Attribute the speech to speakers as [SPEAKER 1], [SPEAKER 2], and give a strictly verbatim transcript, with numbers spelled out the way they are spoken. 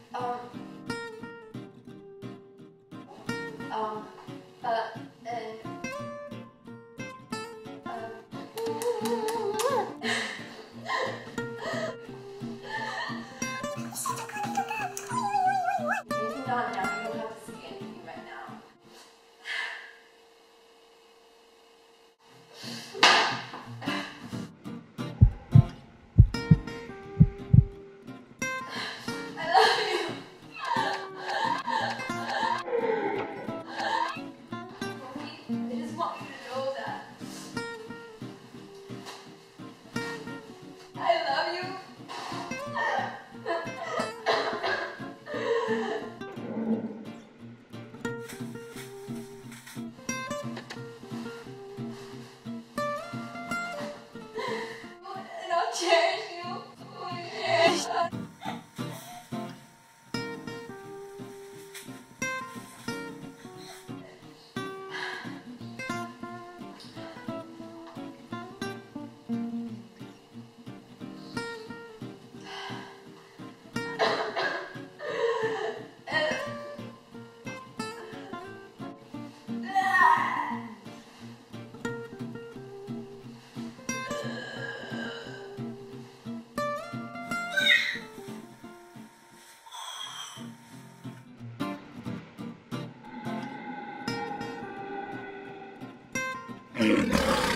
[SPEAKER 1] Um, um, uh, and, um, maybe not now, you don't have to see anything right now. I love you. I just want you to know that. I love you. And I'll cherish you.
[SPEAKER 2] Mm-hmm.